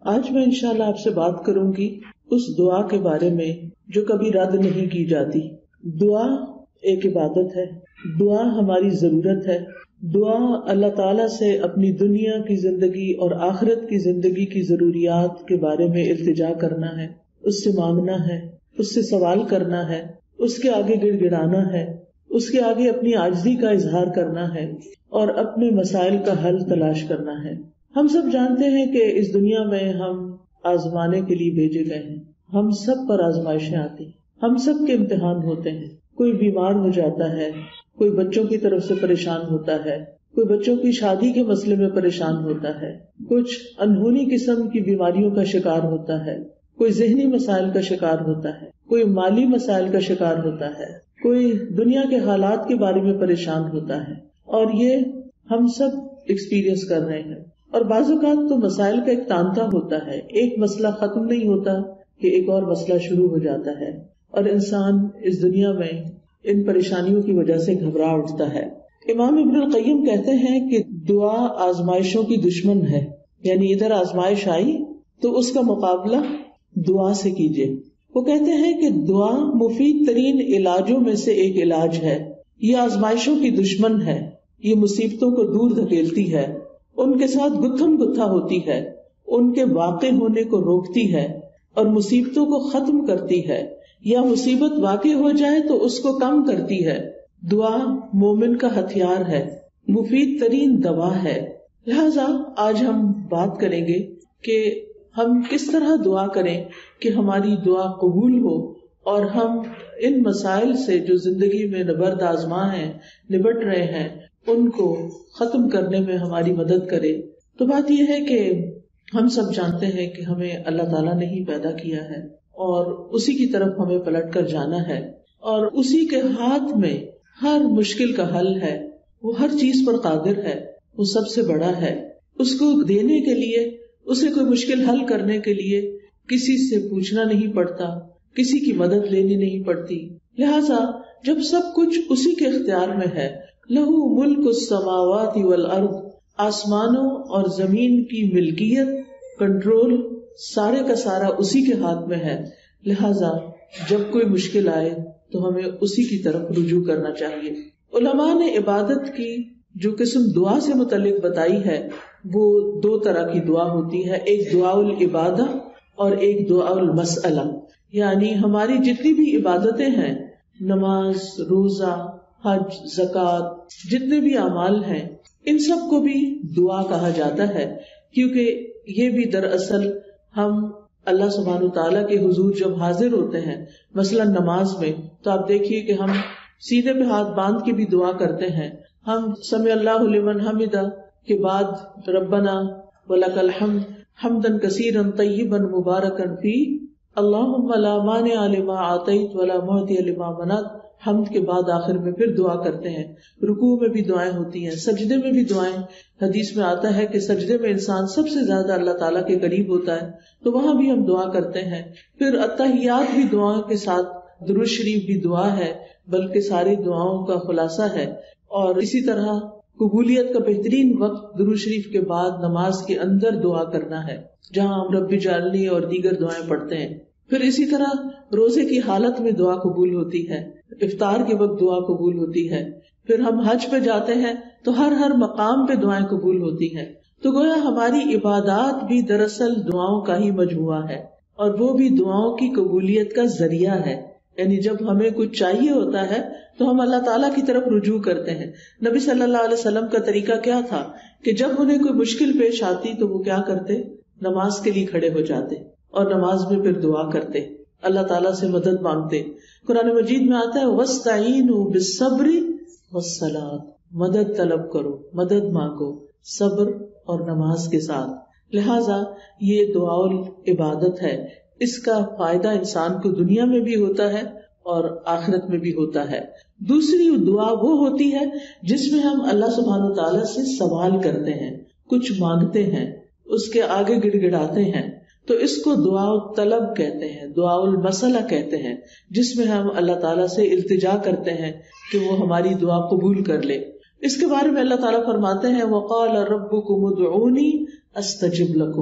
آج میں انشاءاللہ آپ سے بات کروں گی اس دعا کے بارے میں جو کبھی رد نہیں کی جاتی. دعا ایک عبادت ہے، دعا ہماری ضرورت ہے. دعا اللہ تعالیٰ سے اپنی دنیا کی زندگی اور آخرت کی زندگی کی ضروریات کے بارے میں التجا کرنا ہے، اس سے مانگنا ہے، اس سے سوال کرنا ہے، اس کے آگے گڑ گڑانا ہے، اس کے آگے اپنی عاجزی کا اظہار کرنا ہے اور اپنے مسائل کا حل تلاش کرنا ہے. ہم سب جانتے ہیں کہ اس دنیا میں ہم آزمانے کے لیے بھیجے گئے ہیں. ہم سب پر آزمائشیں آتی ہیں، ہم سب کے امتحان ہوتے ہیں. کوئی بیمار ہو جاتا ہے، کوئی بچوں کی طرف سے پریشان ہوتا ہے، کوئی بچوں کی شادی کے مسئلے میں پریشان ہوتا ہے، کچھ انہونی قسم کی بیماریوں کا شکار ہوتا ہے، کوئی ذہنی مسائل کا شکار ہوتا ہے، کوئی مالی مسائل کا شکار ہوتا ہے، کوئی دنیا کے حالات کے بارے میں پریشان ہوتا ہے. اور یہ ہم سب ایکسپیرئنس کر رہے ہیں. اور بعض اوقات تو مسائل کا ایک تانتا ہوتا ہے، ایک مسئلہ ختم نہیں ہوتا کہ ایک اور مسئلہ شروع ہو جاتا ہے، اور انسان اس دنیا میں ان پریشانیوں کی وجہ سے گھبرا اٹھتا ہے. امام ابن القیم کہتے ہیں کہ دعا آزمائشوں کی دشمن ہے، یعنی ادھر آزمائش آئی تو اس کا مقابلہ دعا سے کیجیے. وہ کہتے ہیں کہ دعا مفید ترین علاجوں میں سے ایک علاج ہے. یہ آزمائشوں کی دشمن ہے، یہ مصیبتوں کو دور دھکیلتی ہے، ان کے ساتھ گتھم گتھا ہوتی ہے، ان کے واقع ہونے کو روکتی ہے اور مصیبتوں کو ختم کرتی ہے، یا مصیبت واقع ہو جائے تو اس کو کم کرتی ہے. دعا مومن کا ہتھیار ہے، مفید ترین دوا ہے. لہذا آج ہم بات کریں گے کہ ہم کس طرح دعا کریں کہ ہماری دعا قبول ہو اور ہم ان مسائل سے جو زندگی میں نبرد آزما ہیں، نبٹ رہے ہیں، ان کو ختم کرنے میں ہماری مدد کرے. تو بات یہ ہے کہ ہم سب جانتے ہیں کہ ہمیں اللہ تعالیٰ نے ہی پیدا کیا ہے اور اسی کی طرف ہمیں پلٹ کر جانا ہے، اور اسی کے ہاتھ میں ہر مشکل کا حل ہے. وہ ہر چیز پر قادر ہے، وہ سب سے بڑا ہے. اس کو دینے کے لیے، اسے کوئی مشکل حل کرنے کے لیے کسی سے پوچھنا نہیں پڑتا، کسی کی مدد لینی نہیں پڑتی. لہذا جب سب کچھ اسی کے اختیار میں ہے، لہو ملک السماوات والارض، آسمانوں اور زمین کی ملکیت، کنٹرول، سارے کا سارا اسی کے ہاتھ میں ہے. لہذا جب کوئی مشکل آئے تو ہمیں اسی کی طرف رجوع کرنا چاہیے. علماء نے عبادت کی جو قسم دعا سے متعلق بتائی ہے وہ دو طرح کی دعا ہوتی ہے، ایک دعا العبادہ اور ایک دعا المسئلہ. یعنی ہماری جتنی بھی عبادتیں ہیں، نماز، روزہ، حج، زکوٰۃ، جتنے بھی اعمال ہیں، ان سب کو بھی دعا کہا جاتا ہے، کیونکہ یہ بھی دراصل ہم اللہ سبحانہ وتعالیٰ کے حضور جب حاضر ہوتے ہیں، مثلا نماز میں، تو آپ دیکھیے کہ ہم سینے پہ ہاتھ باندھ کے بھی دعا کرتے ہیں. ہم سمع اللہ لمن حمدہ کے بعد ربنا ولک الحمد حمدا کثیرا طیبا مبارکا فیہ اللہم لا مانع لما اعطیت ولا معطی لما منعت. حمد کے بعد آخر میں پھر دعا کرتے ہیں. رکوع میں بھی دعائیں ہوتی ہیں، سجدے میں بھی دعائیں. حدیث میں آتا ہے کہ سجدے میں انسان سب سے زیادہ اللہ تعالیٰ کے قریب ہوتا ہے، تو وہاں بھی ہم دعا کرتے ہیں. پھر التحیات بھی دعاؤں کے ساتھ، درود شریف بھی دعا ہے، بلکہ ساری دعاؤں کا خلاصہ ہے. اور اسی طرح قبولیت کا بہترین وقت درود شریف کے بعد نماز کے اندر دعا کرنا ہے، جہاں ہم رب اجعلنی اور دیگر دعائیں پڑھتے ہیں. پھر اسی طرح روزے کی حالت میں دعا قبول ہوتی ہے، افطار کے وقت دعا قبول ہوتی ہے. پھر ہم حج پہ جاتے ہیں تو ہر مقام پہ دعائیں قبول ہوتی ہیں. تو گویا ہماری عبادات بھی دراصل دعاؤں کا ہی مجموعہ ہے، اور وہ بھی دعاؤں کی قبولیت کا ذریعہ ہے. یعنی جب ہمیں کچھ چاہیے ہوتا ہے تو ہم اللہ تعالیٰ کی طرف رجوع کرتے ہیں. نبی صلی اللہ علیہ وسلم کا طریقہ کیا تھا کہ جب انہیں کوئی مشکل پیش آتی تو وہ کیا کرتے؟ نماز کے لیے کھڑے ہو جاتے اور نماز میں پھر دعا کرتے، اللہ تعالیٰ سے مدد مانگتے. قرآن مجید میں آتا ہے وَاسْتَعِینُوا بِالصَّبْرِ وَالصَّلَاةِ، مدد طلب کرو، مدد مانگو صبر اور نماز کے ساتھ. لہٰذا یہ دعا العبادت ہے. اس کا فائدہ انسان کو دنیا میں بھی ہوتا ہے اور آخرت میں بھی ہوتا ہے. دوسری دعا وہ ہوتی ہے جس میں ہم اللہ سبحانہ تعالیٰ سے سوال کرتے ہیں، کچھ مانگتے ہیں، اس کے آگے گڑ گڑاتے ہیں. تو اس کو دعا الطلب کہتے ہیں، دعا المسئلہ کہتے ہیں، جس میں ہم اللہ تعالیٰ سے التجا کرتے ہیں کہ وہ ہماری دعا قبول کر لے. اس کے بارے میں اللہ تعالیٰ فرماتے ہیں وَقَالَ رَبُّكُمُ ادْعُونِي أَسْتَجِبْ لَكُمْ.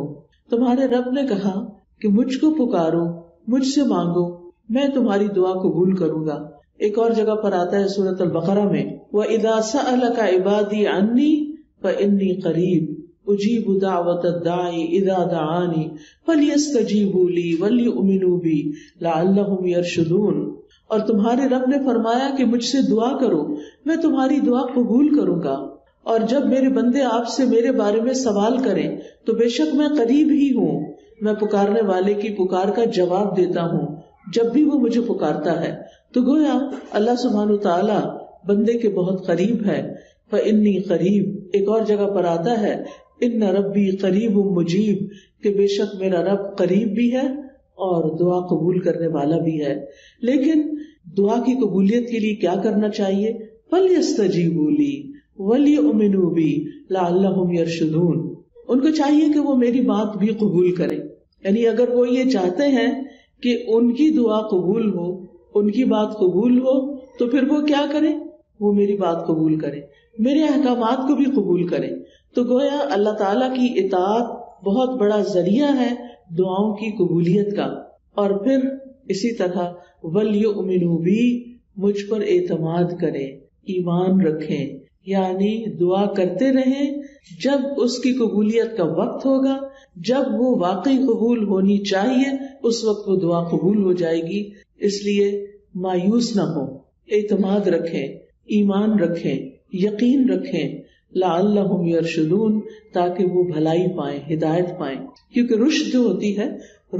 تمہارے رب نے کہا کہ مجھ کو پکارو، مجھ سے مانگو، میں تمہاری دعا قبول کروں گا۔ ایک اور جگہ پر آتا ہے سورۃ البقرہ میں، وَإِذَا سَأَلَكَ عِبَادِي عَنِّي فَإِنِّي قَرِيبٌ أُجِيبُ دَعْوَةَ الدَّاعِ إِذَا دَعَانِ فَلْيَسْتَجِيبُوا لِي وَلْيُؤْمِنُوا بِي لَعَلَّهُمْ يَرْشُدُونَ۔ اور تمہارے رب نے فرمایا کہ مجھ سے دعا کرو، میں تمہاری دعا قبول کروں گا، اور جب میرے بندے آپ سے میرے بارے میں سوال کریں تو بے شک میں قریب ہی ہوں، میں پکارنے والے کی پکار کا جواب دیتا ہوں جب بھی وہ مجھے پکارتا ہے۔ تو گویا اللہ سبحانہ وتعالی بندے کے بہت قریب ہے۔ فَإِنِّي قریب، ایک اور جگہ پر آتا ہے ان ربی قریب مجیب، کہ بے شک میرا رب قریب بھی ہے اور دعا قبول کرنے والا بھی ہے۔ لیکن دعا کی قبولیت کے لیے کیا کرنا چاہیے؟ فَلْيَسْتَجِيبُوا لِي وَلْيُؤْمِنُوا بِي لَعَلَّهُمْ يَرْشُدُونَ۔ ان کو چاہیے کہ وہ میری بات بھی قبول کریں، یعنی اگر وہ یہ چاہتے ہیں کہ ان کی دعا قبول ہو، ان کی بات قبول ہو، تو پھر وہ کیا کریں؟ وہ میری بات قبول کریں، میرے احکامات کو بھی قبول کریں۔ تو گویا اللہ تعالیٰ کی اطاعت بہت بڑا ذریعہ ہے دعاؤں کی قبولیت کا۔ اور پھر اسی طرح وَلْيُؤْمِنُوا بِي، مجھ پر اعتماد کریں، ایمان رکھیں، یعنی دعا کرتے رہیں، جب اس کی قبولیت کا وقت ہوگا، جب وہ واقعی قبول ہونی چاہیے، اس وقت وہ دعا قبول ہو جائے گی۔ اس لیے مایوس نہ ہو، اعتماد رکھیں، ایمان رکھیں، یقین رکھیں، لعلہم یرشدون، تاکہ وہ بھلائی پائیں، ہدایت پائیں۔ کیونکہ رشد جو ہوتی ہے،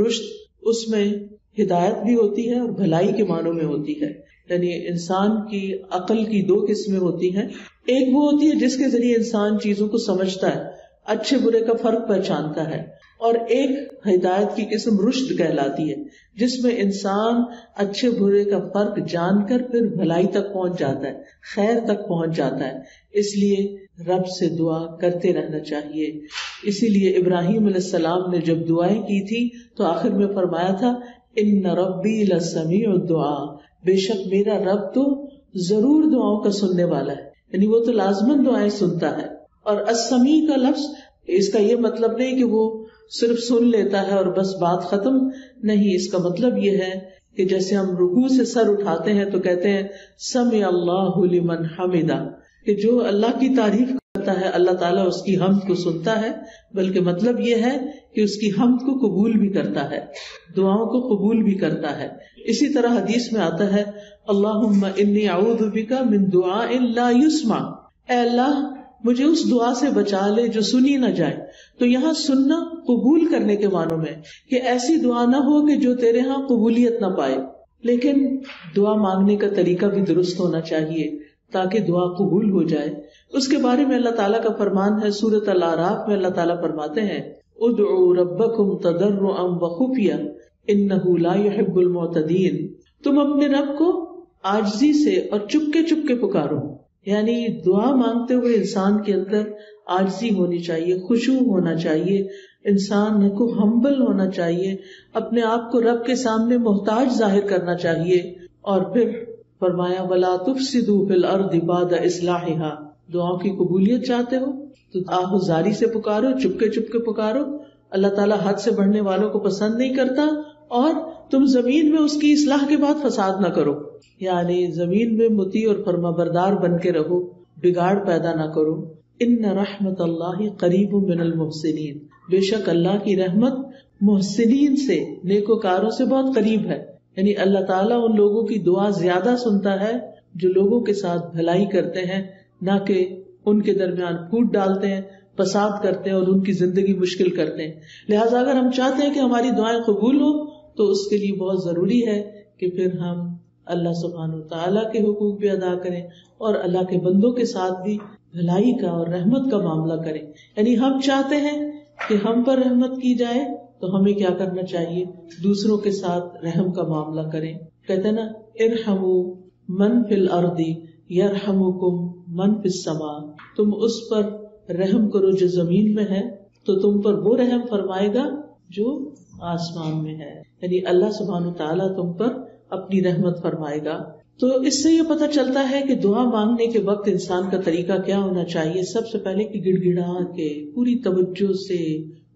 رشد اس میں ہدایت بھی ہوتی ہے اور بھلائی کے معنوں میں ہوتی ہے۔ یعنی انسان کی عقل کی دو قسمیں ہوتی ہیں، ایک وہ ہوتی ہے جس کے ذریعے انسان چیزوں کو سمجھتا ہے، اچھے برے کا فرق پہچانتا ہے، اور ایک ہدایت کی قسم رشد کہلاتی ہے، جس میں انسان اچھے برے کا فرق جان کر پھر بھلائی تک پہنچ جاتا ہے، خیر تک پہنچ جاتا ہے۔ اس لیے رب سے دعا کرتے رہنا چاہیے۔ اسی لیے ابراہیم علیہ السلام نے جب دعائیں کی تھی تو آخر میں فرمایا تھا ان ربی لسمیع الدعاء، بے شک میرا رب تو ضرور دعاؤں کا سننے والا ہے، یعنی وہ تو لازماً دعائیں سنتا ہے۔ اور السمیع کا لفظ، اس کا یہ مطلب نہیں کہ وہ صرف سن لیتا ہے اور بس بات ختم، نہیں، اس کا مطلب یہ ہے کہ جیسے ہم رکوع سے سر اٹھاتے ہیں تو کہتے ہیں سمع اللہ لمن حمدہ، کہ جو اللہ کی تعریف کرتا ہے اللہ تعالیٰ اس کی حمد کو سنتا ہے، بلکہ مطلب یہ ہے کہ اس کی حمد کو قبول بھی کرتا ہے، دعاؤں کو قبول بھی کرتا ہے۔ اسی طرح حدیث میں آتا ہے اللہم انی اعوذ بک من دعاء لا یسمع، اے اللہ مجھے اس دعا سے بچا لے جو سنی نہ جائے۔ تو یہاں سننا قبول کرنے کے معنوں میں، کہ ایسی دعا نہ ہو کہ جو تیرے ہاں قبولیت نہ پائے، لیکن دعا مانگنے کا طریقہ بھی درست ہونا چاہیے تاکہ دعا قبول ہو جائے۔ اس کے بارے میں اللہ تعالیٰ کا فرمان ہے سورۃ الاعراف میں، اللہ تعالیٰ فرماتے ہیں ادعوا ربکم تضرعا وخفیا انہ لا يحب المعتدین، تم اپنے رب کو عاجزی سے اور چپکے چپکے پکارو، یعنی دعا مانگتے ہوئے انسان کے اندر عاجزی ہونی چاہیے، خشوع ہونا چاہیے، انسان کو ہمبل ہونا چاہیے، اپنے آپ کو رب کے سامنے محتاج ظاہر کرنا چاہیے۔ اور پھر فرمایا وَلَا تُفْسِدُوا فِي الْأَرْضِ بَعْدَ إِصْلَاحِهَا، دعاؤں کی قبولیت چاہتے ہو تو آہوزاری سے پکارو، چپکے چپکے پکارو، اللہ تعالیٰ حد سے بڑھنے والوں کو پسند نہیں کرتا، اور تم زمین میں اس کی اصلاح کے بعد فساد نہ کرو، یعنی زمین میں مطیع اور فرمانبردار بن کے رہو، بگاڑ پیدا نہ کرو۔ ان رحمت اللہ قریب من المحسنین، بے شک اللہ کی رحمت محسنین سے، نیکوکاروں سے بہت قریب ہے، یعنی اللہ تعالیٰ ان لوگوں کی دعا زیادہ سنتا ہے جو لوگوں کے ساتھ بھلائی کرتے ہیں، نہ کہ ان کے درمیان پھوٹ ڈالتے ہیں، فساد کرتے ہیں اور ان کی زندگی مشکل کرتے ہیں۔ لہٰذا اگر ہم چاہتے ہیں کہ ہماری دعائیں قبول ہو تو اس کے لیے بہت ضروری ہے کہ پھر ہم اللہ سبحانہ وتعالیٰ کے حقوق بھی ادا کریں اور اللہ کے بندوں کے ساتھ بھی بھلائی کا اور رحمت کا معاملہ کریں۔ یعنی ہم چاہتے ہیں کہ ہم پر رحمت کی جائے تو ہمیں کیا کرنا چاہیے؟ دوسروں کے ساتھ رحم کا معاملہ کریں۔ کہتے ہیں نا ارحموا من فی الارض یرحمکم من فی السماء، تم اس پر رحم کرو جو زمین میں ہے تو تم پر وہ رحم فرمائے گا جو آسمان میں ہے، یعنی اللہ سبحانہ تعالیٰ تم پر اپنی رحمت فرمائے گا۔ تو اس سے یہ پتہ چلتا ہے کہ دعا مانگنے کے وقت انسان کا طریقہ کیا ہونا چاہیے۔ سب سے پہلے کہ گڑ گڑا کے پوری توجہ سے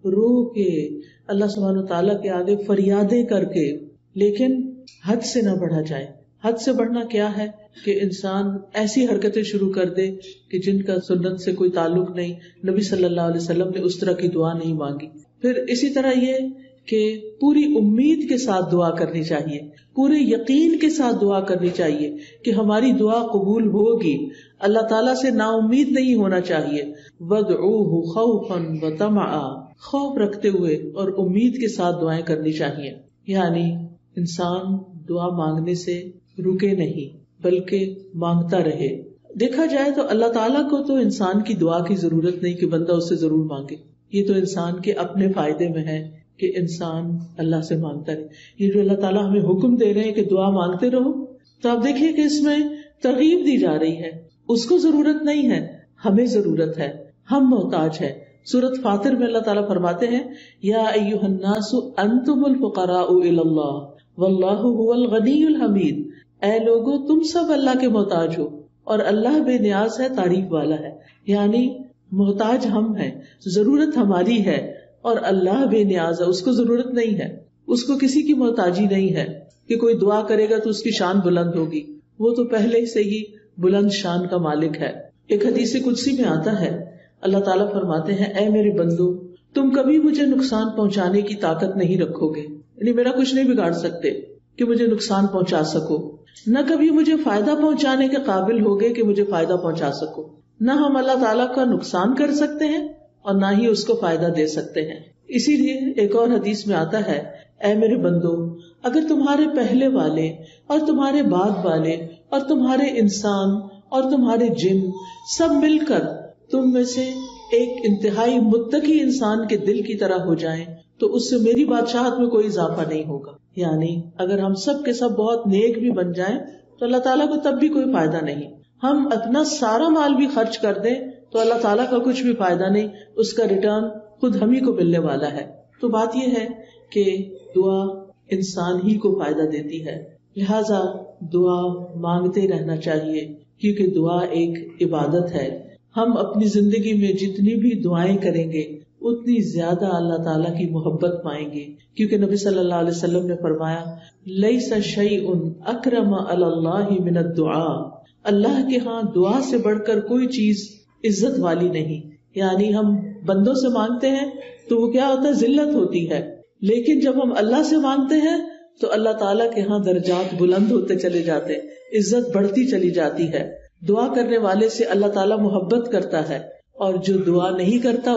رو کے, اللہ سبحانہ تعالیٰ کے آگے فریادیں کر کے, لیکن حد سے نہ بڑھا جائے. حد سے بڑھنا کیا ہے کہ انسان ایسی حرکتیں شروع کر دے کہ جن کا سنت سے کوئی تعلق نہیں. نبی صلی اللہ علیہ وسلم نے اس طرح کی دعا نہیں مانگی. پھر اسی طرح یہ کہ پوری امید کے ساتھ دعا کرنی چاہیے, پورے یقین کے ساتھ دعا کرنی چاہیے کہ ہماری دعا قبول ہوگی. اللہ تعالیٰ سے نا امید نہیں ہونا چاہیے. وَادْعُوهُ خَوْفًا وَطَمَعًا, خوف رکھتے ہوئے اور امید کے ساتھ دعائیں کرنی چاہیے. یعنی انسان دعا مانگنے سے رکے نہیں بلکہ مانگتا رہے. دیکھا جائے تو اللہ تعالیٰ کو تو انسان کی دعا کی ضرورت نہیں کہ بندہ اس سے ضرور مانگے. یہ تو انسان کے اپنے فائدے میں ہے کہ انسان اللہ سے مانگتا رہے. یہ جو اللہ تعالیٰ ہمیں حکم دے رہے ہیں کہ دعا مانگتے رہو, تو آپ دیکھیے کہ اس میں ترغیب دی جا رہی ہے. اس کو ضرورت نہیں ہے, ہمیں ضرورت ہے, ہم محتاج ہیں. سورۃ فاطر میں اللہ تعالیٰ فرماتے ہیں یا ایھا الناس انتم الفقراء الی اللہ واللہ هو الغنی الحمید. اے لوگو تم سب اللہ کے محتاج ہو اور اللہ بے نیاز ہے, تعریف والا ہے. یعنی محتاج ہم ہیں, ضرورت ہماری ہے, اور اللہ بے نیاز ہے, اس کو ضرورت نہیں ہے, اس کو کسی کی محتاجی نہیں ہے کہ کوئی دعا کرے گا تو اس کی شان بلند ہوگی. وہ تو پہلے سے ہی بلند شان کا مالک ہے. ایک حدیث قدسی میں آتا ہے, اللہ تعالیٰ فرماتے ہیں اے میرے بندو تم کبھی مجھے نقصان پہنچانے کی طاقت نہیں رکھو گے, یعنی میرا کچھ نہیں بگاڑ سکتے کہ مجھے نقصان پہنچا سکو, نہ کبھی مجھے فائدہ پہنچانے کے قابل ہوگے کہ مجھے فائدہ پہنچا سکو. نہ ہم اللہ تعالیٰ کا نقصان کر سکتے ہیں اور نہ ہی اس کو فائدہ دے سکتے ہیں. اسی لیے ایک اور حدیث میں آتا ہے اے میرے بندو اگر تمہارے پہلے والے اور تمہارے بعد والے اور تمہارے انسان اور تمہارے جن سب مل کر تم میں سے ایک انتہائی متقی انسان کے دل کی طرح ہو جائیں تو اس سے میری بادشاہت میں کوئی اضافہ نہیں ہوگا. یعنی اگر ہم سب کے سب بہت نیک بھی بن جائیں تو اللہ تعالیٰ کو تب بھی کوئی فائدہ نہیں. ہم اپنا سارا مال بھی خرچ کر دیں تو اللہ تعالیٰ کا کچھ بھی فائدہ نہیں, اس کا ریٹرن خود ہم ہی کو ملنے والا ہے. تو بات یہ ہے کہ دعا انسان ہی کو فائدہ دیتی ہے, لہذا دعا مانگتے رہنا چاہیے کیونکہ دعا ایک عبادت ہے. ہم اپنی زندگی میں جتنی بھی دعائیں کریں گے اتنی زیادہ اللہ تعالیٰ کی محبت پائیں گے, کیونکہ نبی صلی اللہ علیہ وسلم نے فرمایا لیس شیء اکرم علی اللہ من الدعاء, اللہ کے ہاں دعا سے بڑھ کر کوئی چیز عزت والی نہیں. یعنی ہم بندوں سے مانگتے ہیں تو وہ کیا ہوتا ہے, ذلت ہوتی ہے, لیکن جب ہم اللہ سے مانگتے ہیں تو اللہ تعالیٰ کے ہاں درجات بلند ہوتے چلے جاتے, عزت بڑھتی چلی جاتی ہے. دعا کرنے والے سے اللہ تعالیٰ محبت کرتا ہے, اور جو دعا نہیں کرتا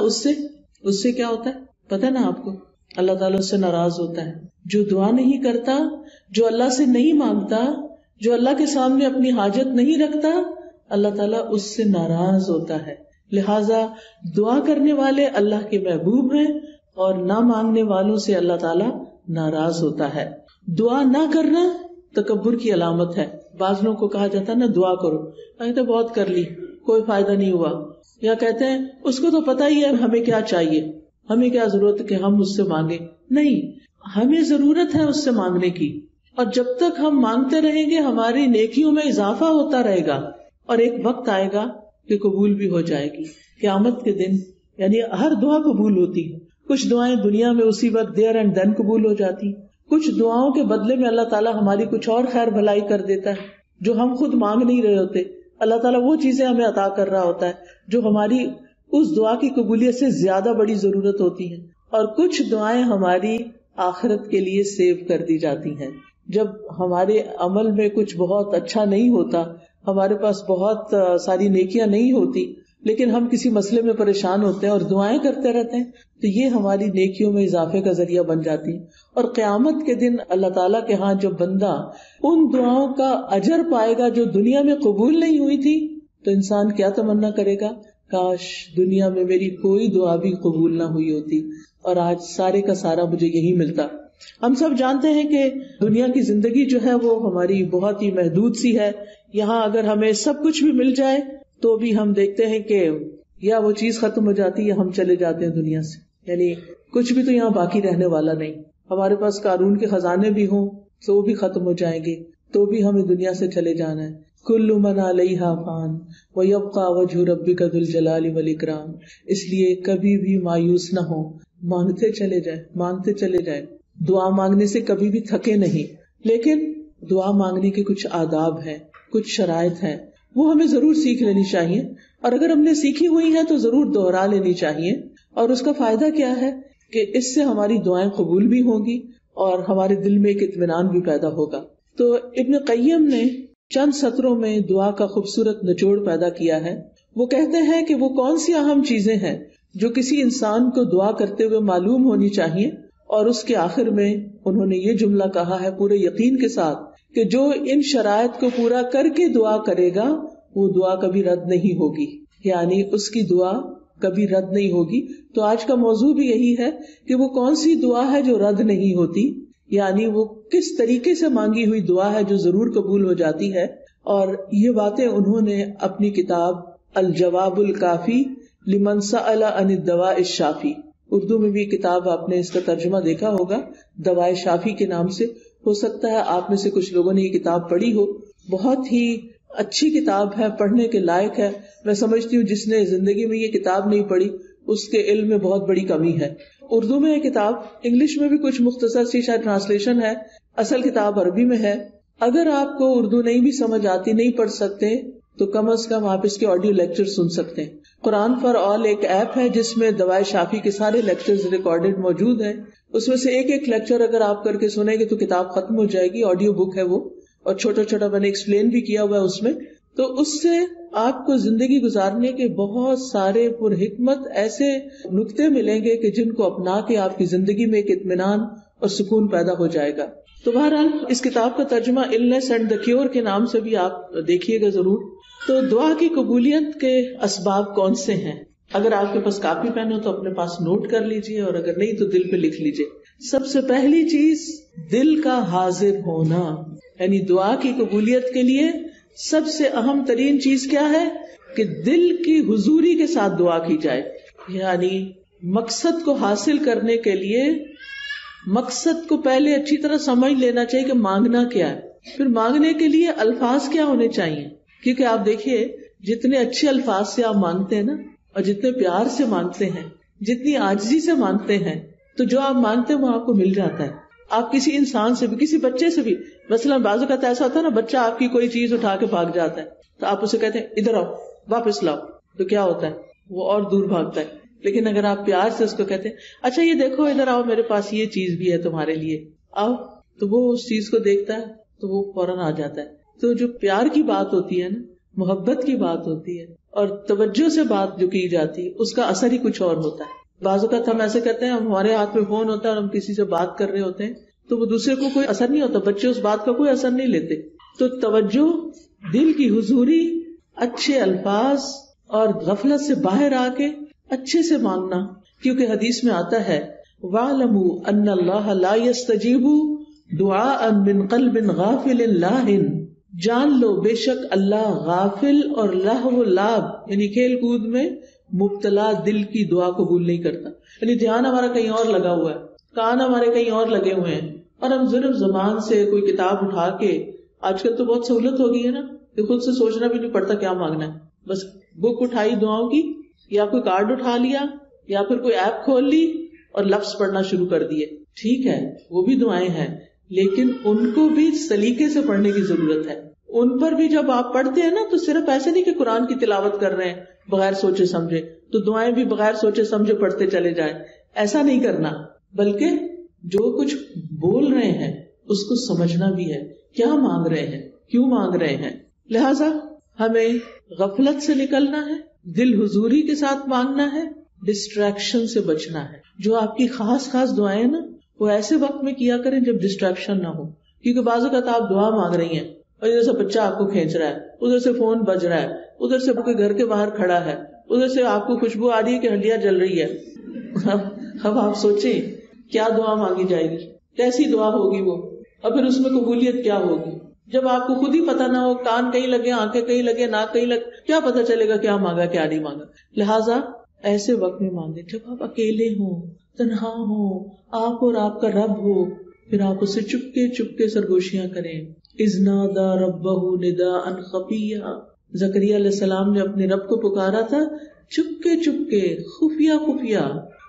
اس سے کیا ہوتا ہے پتہ نا آپ کو, اللہ تعالیٰ اس سے ناراض ہوتا ہے. جو دعا نہیں کرتا, جو اللہ سے نہیں مانگتا, جو اللہ کے سامنے اپنی حاجت نہیں رکھتا, اللہ تعالیٰ اس سے ناراض ہوتا ہے. لہٰذا دعا کرنے والے اللہ کے محبوب ہیں اور نہ مانگنے والوں سے اللہ تعالیٰ ناراض ہوتا ہے. دعا نہ کرنا تکبر کی علامت ہے. بعض لوگوں کو کہا جاتا ہے نا دعا کرو, کہتے بہت کر لی کوئی فائدہ نہیں ہوا, یا کہتے ہیں اس کو تو پتہ ہی ہے ہمیں کیا چاہیے, ہمیں کیا ضرورت ہے کہ ہم اس سے مانگے. نہیں, ہمیں ضرورت ہے اس سے مانگنے کی, اور جب تک ہم مانگتے رہیں گے ہماری نیکیوں میں اضافہ ہوتا رہے گا, اور ایک وقت آئے گا کہ قبول بھی ہو جائے گی. قیامت کے دن یعنی ہر دعا قبول ہوتی ہے. کچھ دعائیں دنیا میں اسی وقت دیر اینڈ دین قبول ہو جاتی, کچھ دعاؤں کے بدلے میں اللہ تعالیٰ ہماری کچھ اور خیر بھلائی کر دیتا ہے جو ہم خود مانگ نہیں رہے ہوتے. اللہ تعالیٰ وہ چیزیں ہمیں عطا کر رہا ہوتا ہے جو ہماری اس دعا کی قبولیت سے زیادہ بڑی ضرورت ہوتی ہے, اور کچھ دعائیں ہماری آخرت کے لیے سیو کر دی جاتی ہیں. جب ہمارے عمل میں کچھ بہت اچھا نہیں ہوتا, ہمارے پاس بہت ساری نیکیاں نہیں ہوتی, لیکن ہم کسی مسئلے میں پریشان ہوتے ہیں اور دعائیں کرتے رہتے ہیں, تو یہ ہماری نیکیوں میں اضافے کا ذریعہ بن جاتی ہیں. اور قیامت کے دن اللہ تعالیٰ کے ہاں جو بندہ ان دعاؤں کا اجر پائے گا جو دنیا میں قبول نہیں ہوئی تھی, تو انسان کیا تمنا کرے گا, کاش دنیا میں میری کوئی دعا بھی قبول نہ ہوئی ہوتی اور آج سارے کا سارا مجھے یہی ملتا. ہم سب جانتے ہیں کہ دنیا کی زندگی جو ہے وہ ہماری بہت ہی محدود سی ہے. یہاں اگر ہمیں سب کچھ بھی مل جائے تو بھی ہم دیکھتے ہیں کہ یا وہ چیز ختم ہو جاتی یا ہم چلے جاتے ہیں دنیا سے. یعنی کچھ بھی تو یہاں باقی رہنے والا نہیں. ہمارے پاس قارون کے خزانے بھی ہوں تو وہ بھی ختم ہو جائیں گے, تو بھی ہمیں دنیا سے چلے جانا ہے. کل من علیہا فان ویبقی وجہ ربک ذو الجلال والاکرام. اس لیے کبھی بھی مایوس نہ ہو, مانگتے چلے جائیں، مانگتے چلے جائیں. دعا مانگنے سے کبھی بھی تھکے نہیں. لیکن دعا مانگنے کے کچھ آداب ہیں، کچھ شرائط ہیں، وہ ہمیں ضرور سیکھ لینی چاہیے. اور اگر ہم نے سیکھی ہوئی ہیں تو ضرور دوہرا لینی چاہیے. اور اس کا فائدہ کیا ہے کہ اس سے ہماری دعائیں قبول بھی ہوں گی اور ہمارے دل میں ایک اطمینان بھی پیدا ہوگا. تو ابن قیم نے چند سطروں میں دعا کا خوبصورت نچوڑ پیدا کیا ہے. وہ کہتے ہیں کہ وہ کون سی اہم چیزیں ہیں جو کسی انسان کو دعا کرتے ہوئے معلوم ہونی چاہیے. اور اس کے آخر میں انہوں نے یہ جملہ کہا ہے پورے یقین کے ساتھ کہ جو ان شرائط کو پورا کر کے دعا کرے گا وہ دعا کبھی رد نہیں ہوگی، یعنی اس کی دعا کبھی رد نہیں ہوگی. تو آج کا موضوع بھی یہی ہے کہ وہ کون سی دعا ہے جو رد نہیں ہوتی، یعنی وہ کس طریقے سے مانگی ہوئی دعا ہے جو ضرور قبول ہو جاتی ہے. اور یہ باتیں انہوں نے اپنی کتاب الجواب الکافی لمن سأل عن الدواء الشافی، اردو میں بھی کتاب آپ نے اس کا ترجمہ دیکھا ہوگا دوائے شافی کے نام سے. ہو سکتا ہے آپ میں سے کچھ لوگوں نے یہ کتاب پڑھی ہو. بہت ہی اچھی کتاب ہے، پڑھنے کے لائق ہے. میں سمجھتی ہوں جس نے زندگی میں یہ کتاب نہیں پڑھی اس کے علم میں بہت بڑی کمی ہے. اردو میں یہ کتاب، انگلش میں بھی کچھ مختصر سی شاید ٹرانسلیشن ہے، اصل کتاب عربی میں ہے. اگر آپ کو اردو نہیں بھی سمجھ آتی، نہیں پڑھ سکتے، تو کم از کم آپ اس کے آڈیو لیکچر سن سکتے ہیں. قرآن فار آل ایک ایپ ہے جس میں دوائے شافی کے سارے لیکچرز ریکارڈڈ موجود ہیں. اس میں سے ایک ایک لیکچر اگر آپ کر کے سنیں گے تو کتاب ختم ہو جائے گی. آڈیو بک ہے وہ، اور چھوٹا چھوٹا میں نے ایکسپلین بھی کیا ہوا ہے اس میں. تو اس سے آپ کو زندگی گزارنے کے بہت سارے پر حکمت ایسے نکتے ملیں گے کہ جن کو اپنا کے آپ کی زندگی میں ایک اطمینان اور سکون پیدا ہو جائے گا. تو بہرحال اس کتاب کا ترجمہ النس اینڈ دا کیور کے نام سے بھی آپ دیکھیے گا ضرور. تو دعا کی قبولیت کے اسباب کون سے ہیں؟ اگر آپ کے پاس کاپی پین ہو تو اپنے پاس نوٹ کر لیجئے، اور اگر نہیں تو دل پہ لکھ لیجئے. سب سے پہلی چیز دل کا حاضر ہونا، یعنی دعا کی قبولیت کے لیے سب سے اہم ترین چیز کیا ہے کہ دل کی حضوری کے ساتھ دعا کی جائے. یعنی مقصد کو حاصل کرنے کے لیے مقصد کو پہلے اچھی طرح سمجھ لینا چاہیے کہ مانگنا کیا ہے. پھر مانگنے کے لیے الفاظ کیا ہونے چاہیے، کیونکہ آپ دیکھیے جتنے اچھے الفاظ سے آپ مانگتے ہیں نا، اور جتنے پیار سے مانگتے ہیں، جتنی عاجزی سے مانگتے ہیں، تو جو آپ مانگتے ہیں وہ آپ کو مل جاتا ہے. آپ کسی انسان سے بھی، کسی بچے سے بھی، مثلا بعض اوقات ایسا ہوتا ہے نا، بچہ آپ کی کوئی چیز اٹھا کے بھاگ جاتا ہے تو آپ اسے کہتے ہیں ادھر آؤ، واپس لاؤ، تو کیا ہوتا ہے وہ اور دور بھاگتا ہے. لیکن اگر آپ پیار سے اس کو کہتے ہیں اچھا یہ دیکھو ادھر آؤ، میرے پاس یہ چیز بھی ہے تمہارے لیے، آؤ، تو وہ اس چیز کو دیکھتا ہے تو وہ فوراً آ جاتا ہے. تو جو پیار کی بات ہوتی ہے نا، محبت کی بات ہوتی ہے، اور توجہ سے بات جو کی جاتی ہے، اس کا اثر ہی کچھ اور ہوتا ہے. بعض اوقات ہم ایسے کرتے ہیں، ہمارے ہاتھ میں فون ہوتا ہے اور ہم کسی سے بات کر رہے ہوتے ہیں تو وہ دوسرے کو کوئی اثر نہیں ہوتا، بچے اس بات کا کوئی اثر نہیں لیتے. تو توجہ، دل کی حضوری، اچھے الفاظ، اور غفلت سے باہر آ کے اچھے سے مانگنا. کیونکہ حدیث میں آتا ہے وَاعْلَمُوا أَنَّ اللَّهَ لَا يَسْتَجِيبُ دُعَاءً مِّن قَلْبٍ غَافِلٍ لَاهٍ، جان لو بے شک اللہ غافل اور لہو لعب یعنی کھیل کود میں مبتلا دل کی دعا قبول نہیں کرتا. یعنی دھیان ہمارا کہیں اور لگا ہوا ہے، کان ہمارے کہیں اور لگے ہوئے ہیں، اور ہم صرف زبان سے کوئی کتاب اٹھا کے، آج کل تو بہت سہولت ہو گئی ہے نا کہ خود سے سوچنا بھی نہیں پڑتا کیا مانگنا ہے، بس بک اٹھائی دعاؤں کی، یا کوئی کارڈ اٹھا لیا، یا پھر کوئی ایپ کھول لی اور لفظ پڑھنا شروع کر دیے. ٹھیک ہے وہ بھی دعائیں ہیں، لیکن ان کو بھی سلیقے سے پڑھنے کی ضرورت ہے. ان پر بھی جب آپ پڑھتے ہیں نا تو صرف ایسے نہیں کہ قرآن کی تلاوت کر رہے ہیں بغیر سوچے سمجھے تو دعائیں بھی بغیر سوچے سمجھے پڑھتے چلے جائیں، ایسا نہیں کرنا، بلکہ جو کچھ بول رہے ہیں اس کو سمجھنا بھی ہے، کیا مانگ رہے ہیں، کیوں مانگ رہے ہیں. لہذا ہمیں غفلت سے نکلنا ہے، دل حضوری کے ساتھ مانگنا ہے، ڈسٹریکشن سے بچنا ہے. جو آپ کی خاص خاص دعائیں نا وہ ایسے وقت میں کیا کریں جب ڈسٹریکشن نہ ہو. کیونکہ بعض اوقات آپ دعا مانگ رہی ہیں اور ادھر سے بچہ آپ کو کھینچ رہا ہے، ادھر سے فون بج رہا ہے، ادھر سے کوئی گھر کے باہر کھڑا ہے، ادھر سے آپ کو خوشبو آ رہی ہے کہ ہڈیاں جل رہی ہے. اب آپ سوچیں کیا دعا مانگی جائے گی، کیسی دعا ہوگی وہ، اور پھر اس میں قبولیت کیا ہوگی جب آپ کو خود ہی پتہ نہ ہو، کان کہیں لگے، آنکھیں کہیں لگے، ناک کہیں لگے، کیا پتہ چلے گا کیا مانگا کیا نہیں مانگا. لہٰذا ایسے وقت میں مانگے جب آپ اکیلے ہوں، تنہا ہوں، آپ اور آپ کا رب ہو، پھر آپ اسے چپکے چپکے سرگوشیاں کریں. اذ نادى ربه نداء خفيا، زکریا علیہ السلام نے اپنے رب کو پکارا تھا چپکے چپکے، خفیہ خفیہ.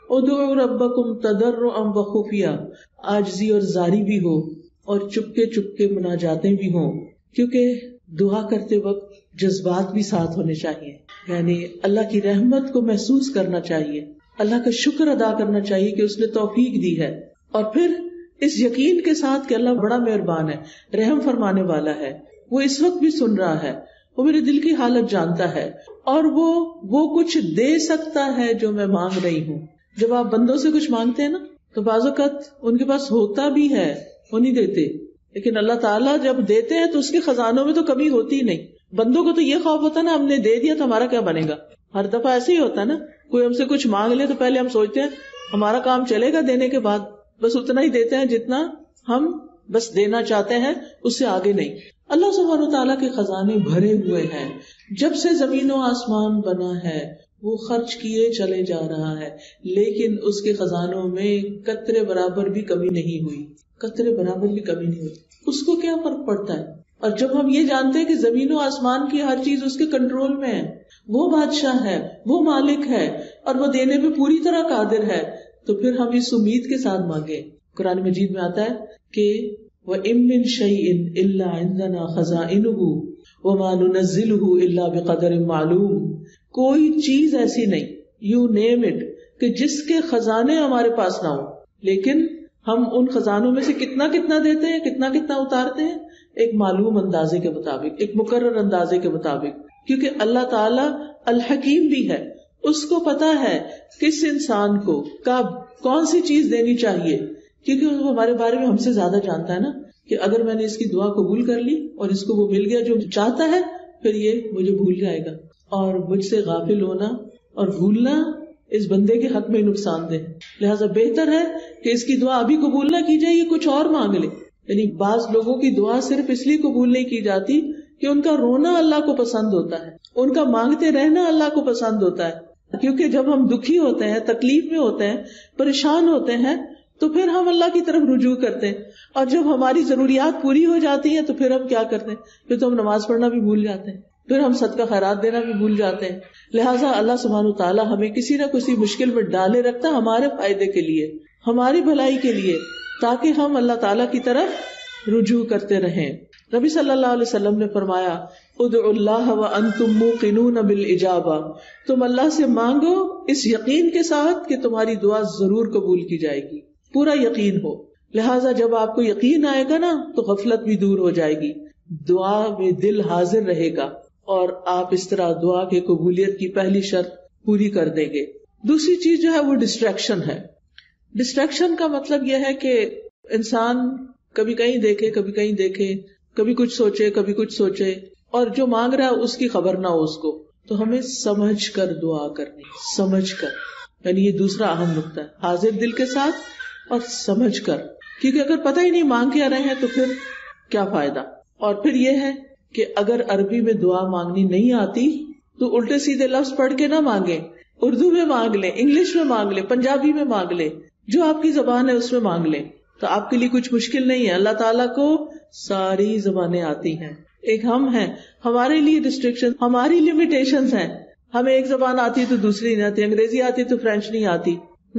ادعوا ربکم تضرعا وخفیا، عاجزی اور زاری بھی ہو اور چپکے چپکے مناجاتیں بھی ہوں، کیونکہ دعا کرتے وقت جذبات بھی ساتھ ہونے چاہیے، یعنی اللہ کی رحمت کو محسوس کرنا چاہیے، اللہ کا شکر ادا کرنا چاہیے کہ اس نے توفیق دی ہے، اور پھر اس یقین کے ساتھ کہ اللہ بڑا مہربان ہے، رحم فرمانے والا ہے، وہ اس وقت بھی سن رہا ہے، وہ میرے دل کی حالت جانتا ہے، اور وہ کچھ دے سکتا ہے جو میں مانگ رہی ہوں۔ جب آپ بندوں سے کچھ مانگتے ہیں نا تو بعض اوقات ان کے پاس ہوتا بھی ہے، وہ نہیں دیتے، لیکن اللہ تعالیٰ جب دیتے ہیں تو اس کے خزانوں میں تو کمی ہوتی ہی نہیں۔ بندوں کو تو یہ خوف ہوتا ہے نا، ہم نے دے دیا تو ہمارا کیا بنے گا، ہر دفعہ ایسے ہی ہوتا ہے نا، کوئی ہم سے کچھ مانگ لے تو پہلے ہم سوچتے ہیں ہمارا کام چلے گا دینے کے بعد، بس اتنا ہی دیتے ہیں جتنا ہم بس دینا چاہتے ہیں، اس سے آگے نہیں۔ اللہ سبحانہ وتعالیٰ کے خزانے بھرے ہوئے ہیں، جب سے زمین و آسمان بنا ہے وہ خرچ کیے چلے جا رہا ہے، لیکن اس کے خزانوں میں قطرے برابر بھی کمی نہیں ہوئی، قطرے برابر بھی کمی نہیں ہوئی۔ اس کو کیا فرق پڑتا ہے؟ اور جب ہم یہ جانتے ہیں کہ زمین و آسمان کی ہر چیز اس کے کنٹرول میں ہے، وہ بادشاہ ہے، وہ مالک ہے، اور وہ دینے پہ پوری طرح قادر ہے، تو پھر ہم اس امید کے ساتھ مانگیں۔ قرآن مجید میں آتا ہے کہ وَإِن مِّن شَيْءٍ إِلَّا عِندَنَا خَزَائِنُهُ وَمَا نُنَزِّلُهُ إِلَّا بِقَدَرٍ مَّعْلُومٍ، کوئی چیز ایسی نہیں، یو نیم اٹ، کہ جس کے خزانے ہمارے پاس نہ ہو، لیکن ہم ان خزانوں میں سے کتنا کتنا دیتے ہیں، کتنا کتنا اتارتے ہیں، ایک معلوم اندازے کے مطابق، ایک مقرر اندازے کے مطابق، کیونکہ اللہ تعالی الحکیم بھی ہے، اس کو پتا ہے کس انسان کو کب کون سی چیز دینی چاہیے، کیونکہ وہ ہمارے بارے میں ہم سے زیادہ جانتا ہے نا، کہ اگر میں نے اس کی دعا قبول کر لی اور اس کو وہ مل گیا جو چاہتا ہے، پھر یہ مجھے بھول جائے گا، اور مجھ سے غافل ہونا اور بھولنا اس بندے کے حق میں نقصان دہ، لہٰذا بہتر ہے کہ اس کی دعا ابھی قبول نہ کی جائے، یہ کچھ اور مانگ لے۔ یعنی بعض لوگوں کی دعا صرف اس لیے قبول نہیں کی جاتی کہ ان کا رونا اللہ کو پسند ہوتا ہے، ان کا مانگتے رہنا اللہ کو پسند ہوتا ہے، کیونکہ جب ہم دکھی ہوتے ہیں، تکلیف میں ہوتے ہیں، پریشان ہوتے ہیں، تو پھر ہم اللہ کی طرف رجوع کرتے ہیں، اور جب ہماری ضروریات پوری ہو جاتی ہیں تو پھر ہم کیا کرتے ہیں، پھر تو ہم نماز پڑھنا بھی بھول جاتے ہیں، پھر ہم صدقہ خیرات دینا بھی بھول جاتے ہیں۔ لہٰذا اللہ سبحانہ وتعالیٰ ہمیں کسی نہ کسی مشکل میں ڈالے رکھتا ہمارے فائدے کے لیے، ہماری بھلائی کے لیے، تاکہ ہم اللہ تعالیٰ کی طرف رجوع کرتے رہیں۔ نبی صلی اللہ علیہ وسلم نے فرمایا ادعوا اللہ وانتم موقنون بالاجابہ، تم اللہ سے مانگو اس یقین کے ساتھ کہ تمہاری دعا ضرور قبول کی جائے گی، پورا یقین ہو۔ لہٰذا جب آپ کو یقین آئے گا نا تو غفلت بھی دور ہو جائے گی، دعا میں دل حاضر رہے گا، اور آپ اس طرح دعا کی قبولیت کی پہلی شرط پوری کر دیں گے۔ دوسری چیز جو ہے وہ ڈسٹریکشن ہے۔ ڈسٹریکشن کا مطلب یہ ہے کہ انسان کبھی کہیں دیکھے، کبھی کہیں دیکھے، کبھی کچھ سوچے، کبھی کچھ سوچے، اور جو مانگ رہا ہے اس کی خبر نہ ہو اس کو، تو ہمیں سمجھ کر دعا کرنی، سمجھ کر، یعنی یہ دوسرا اہم نقطہ ہے، حاضر دل کے ساتھ اور سمجھ کر، کیونکہ اگر پتہ ہی نہیں مانگ کیا رہے ہیں تو پھر کیا فائدہ۔ اور پھر یہ ہے کہ اگر عربی میں دعا مانگنی نہیں آتی تو الٹے سیدھے لفظ پڑھ کے نہ مانگیں، اردو میں مانگ لیں، انگلش میں مانگ لیں، پنجابی میں مانگ لیں، جو آپ کی زبان ہے اس میں مانگ لیں، تو آپ کے لیے کچھ مشکل نہیں ہے۔ اللہ تعالیٰ کو ساری زبانیں آتی ہیں، ایک ہم ہیں، ہمارے لیے ریسٹرکشن، ہماری لمیٹیشنز ہیں، ہمیں ایک زبان آتی ہے تو دوسری نہیں آتی، انگریزی آتی ہے تو فرینچ نہیں آتی،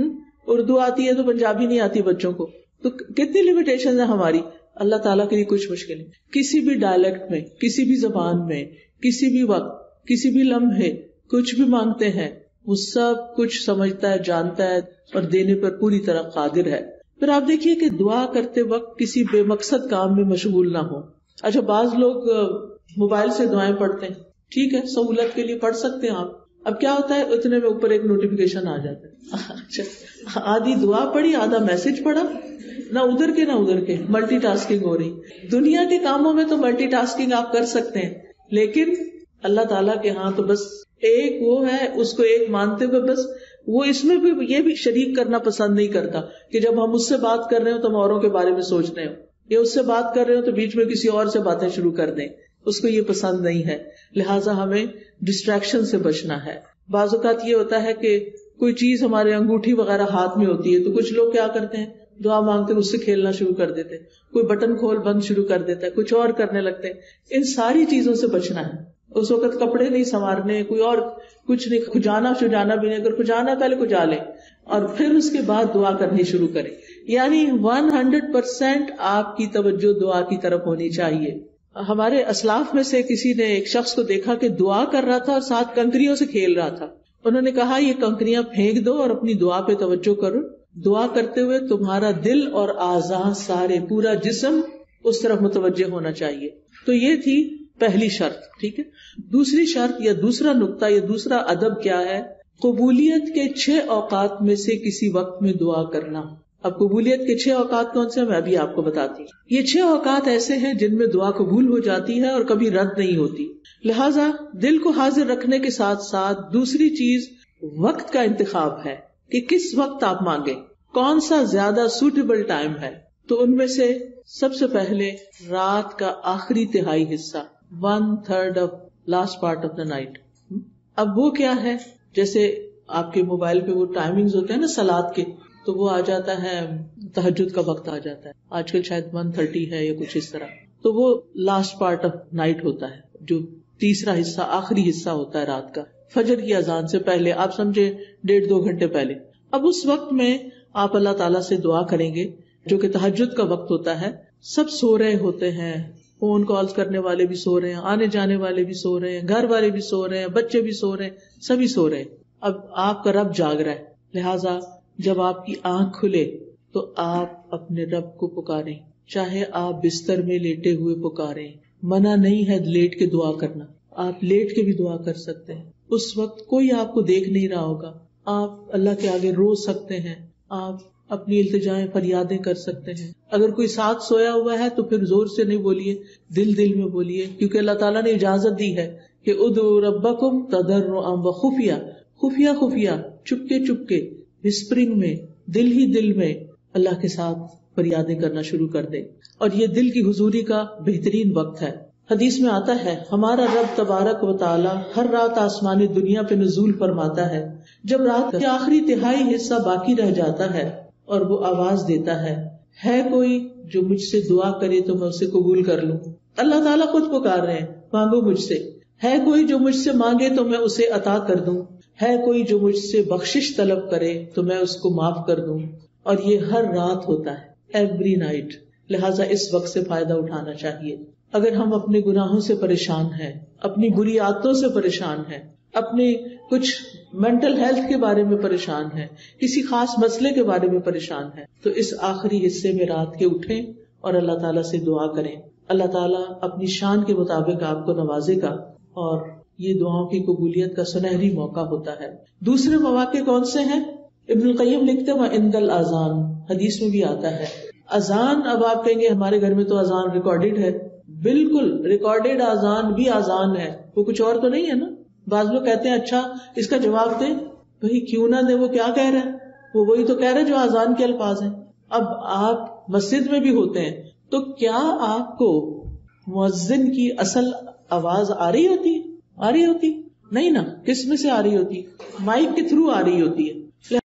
اردو آتی ہے تو پنجابی نہیں آتی بچوں کو، تو کتنی لمیٹیشنز ہیں ہماری۔ اللہ تعالیٰ کے لیے کچھ مشکل نہیں، کسی بھی ڈائلیکٹ میں، کسی بھی زبان میں، کسی بھی وقت، کسی بھی لمحے کچھ بھی مانگتے ہیں، وہ سب کچھ سمجھتا ہے، جانتا ہے، اور دینے پر پوری طرح قادر ہے۔ پھر آپ دیکھیے کہ دعا کرتے وقت کسی بے مقصد کام میں مشغول نہ ہو۔ اچھا بعض لوگ موبائل سے دعائیں پڑھتے ہیں، ٹھیک ہے، سہولت کے لیے پڑھ سکتے ہیں آپ، اب کیا ہوتا ہے اتنے میں اوپر ایک نوٹیفیکیشن آ جاتا ہے، اچھا آدھی دعا پڑھی، آدھا میسج پڑھا، نہ ادھر کے نہ ادھر کے، ملٹی ٹاسکنگ ہو رہی۔ دنیا کے کاموں میں تو ملٹی ٹاسکنگ آپ کر سکتے ہیں، لیکن اللہ تعالیٰ کے ہاں تو بس ایک وہ ہے، اس کو ایک مانتے ہوئے بس وہ اس میں بھی یہ بھی شریک کرنا پسند نہیں کرتا کہ جب ہم اس سے بات کر رہے ہوں تو ہم اوروں کے بارے میں سوچ رہے ہوں، یا اس سے بات کر رہے ہوں تو بیچ میں کسی اور سے باتیں شروع کر دیں، اس کو یہ پسند نہیں ہے۔ لہٰذا ہمیں ڈسٹریکشن سے بچنا ہے۔ بعض اوقات یہ ہوتا ہے کہ کوئی چیز ہمارے انگوٹھی وغیرہ ہاتھ میں ہوتی ہے تو کچھ لوگ کیا کرتے ہیں، دعا مانگتے ہیں اس سے کھیلنا شروع کر دیتے ہیں، کوئی بٹن کھول بند شروع کر دیتا ہے، کچھ اور کرنے لگتے ہیں۔ ان ساری چیزوں سے بچنا ہے۔ اس وقت کپڑے نہیں سنوارنے، کوئی اور کچھ نہیں، کھجانا شجانا بھی نہیں، اگر کھجانا پہلے کھجا لیں، اور پھر اس کے بعد دعا کرنی شروع کریں. یعنی 100% آپ کی توجہ دعا کی طرف ہونی چاہیے. ہمارے اسلاف میں سے کسی نے ایک شخص کو دیکھا کہ دعا کر رہا تھا اور ساتھ کنکریوں سے کھیل رہا تھا. انہوں نے کہا یہ کنکریاں پھینک دو اور اپنی دعا پہ توجہ کرو. دعا کرتے ہوئے تمہارا دل اور اعضاء سارے پورا جسم اس طرف متوجہ ہونا چاہیے. تو یہ تھی پہلی شرط. ٹھیک ہے. دوسری شرط یا دوسرا نقطہ یا دوسرا ادب کیا ہے؟ قبولیت کے 6 اوقات میں سے کسی وقت میں دعا کرنا. اب قبولیت کے 6 اوقات کون سے ہیں میں ابھی آپ کو بتاتی ہوں. یہ 6 اوقات ایسے ہیں جن میں دعا قبول ہو جاتی ہے اور کبھی رد نہیں ہوتی. لہٰذا دل کو حاضر رکھنے کے ساتھ ساتھ دوسری چیز وقت کا انتخاب ہے کہ کس وقت آپ مانگیں, کون سا زیادہ سوٹیبل ٹائم ہے. تو ان میں سے سب سے پہلے رات کا آخری تہائی حصہ, 1/3 of last part of the night. اب وہ کیا ہے, جیسے آپ کے موبائل پہ وہ ٹائمنگز ہوتے ہیں نا صلاۃ کے, تو وہ آ جاتا ہے تہجد کا وقت آ جاتا ہے. آج کل شاید 1:30 ہے یا کچھ اس طرح. تو وہ لاسٹ پارٹ آف نائٹ ہوتا ہے, جو تیسرا حصہ آخری حصہ ہوتا ہے رات کا, فجر کی اذان سے پہلے, آپ سمجھے 1.5-2 گھنٹے پہلے. اب اس وقت میں آپ اللہ تعالیٰ سے دعا کریں گے, جو کہ تہجد کا وقت ہوتا ہے. سب سو رہے ہوتے ہیں, فون کالز کرنے والے بھی سو رہے ہیں, آنے جانے والے بھی سو رہے ہیں, گھر والے بھی سو رہے ہیں, بچے بھی سو رہے ہیں, سبھی سو رہے ہیں. اب آپ کا رب جاگ رہا ہے, لہٰذا جب آپ کی آنکھ کھلے تو آپ اپنے رب کو پکاریں, چاہے آپ بستر میں لیٹے ہوئے پکاریں. منع نہیں ہے لیٹ کے دعا کرنا, آپ لیٹ کے بھی دعا کر سکتے ہیں. اس وقت کوئی آپ کو دیکھ نہیں رہا ہوگا, آپ اللہ کے آگے رو سکتے ہیں, آپ اپنی التجائیں فریادیں کر سکتے ہیں. اگر کوئی ساتھ سویا ہوا ہے تو پھر زور سے نہیں بولیے, دل دل میں بولیے, کیونکہ اللہ تعالیٰ نے اجازت دی ہے کہ ادعوا ربکم تضرعا وخفیہ, خفیہ خفیہ, چپکے چپکے, وسپرنگ میں, دل ہی دل میں اللہ کے ساتھ فریادیں کرنا شروع کر دیں. اور یہ دل کی حضوری کا بہترین وقت ہے. حدیث میں آتا ہے ہمارا رب تبارک و تعالی ہر رات آسمانی دنیا پہ نزول فرماتا ہے. جب رات کا آخری تہائی حصہ باقی رہ جاتا ہے اور وہ آواز دیتا ہے کوئی جو مجھ سے دعا کرے تو میں اسے قبول کر لوں. اللہ تعالیٰ خود پکار رہے ہیں, مانگو مجھ سے. ہے کوئی جو مجھ سے مانگے تو میں اسے عطا کر دوں. ہے کوئی جو مجھ سے بخشش طلب کرے تو میں اس کو معاف کر دوں. اور یہ ہر رات ہوتا ہے, ایوری نائٹ. لہٰذا اس وقت سے فائدہ اٹھانا چاہیے. اگر ہم اپنے گناہوں سے پریشان ہیں, اپنی بری عادتوں سے پریشان ہیں, اپنے کچھ مینٹل ہیلتھ کے بارے میں پریشان ہیں, کسی خاص مسئلے کے بارے میں پریشان ہیں, تو اس آخری حصے میں رات کے اٹھیں اور اللہ تعالیٰ سے دعا کریں. اللہ تعالیٰ اپنی شان کے مطابق آپ کو نوازے گا اور یہ دعاؤں کی قبولیت کا سنہری موقع ہوتا ہے. دوسرے مواقع کون سے ہیں؟ ابن القیم لکھتے ہیں عند الاذان, حدیث میں بھی آتا ہے اذان. اب آپ کہیں گے ہمارے گھر میں تو اذان ریکارڈیڈ ہے. بالکل ریکارڈیڈ اذان بھی اذان ہے, وہ کچھ اور تو نہیں ہے نا. بعض لوگ کہتے ہیں اچھا اس کا جواب دیں, بھائی کیوں نہ دے, وہ کیا کہہ رہا ہے, وہ وہی تو کہہ رہا ہے جو اذان کے الفاظ ہیں. اب آپ مسجد میں بھی ہوتے ہیں تو کیا آپ کو مؤذن کی اصل آواز آ رہی ہوتی نہیں نا. کس میں سے آ رہی ہوتی؟ مائک کے تھرو آ رہی ہوتی ہے.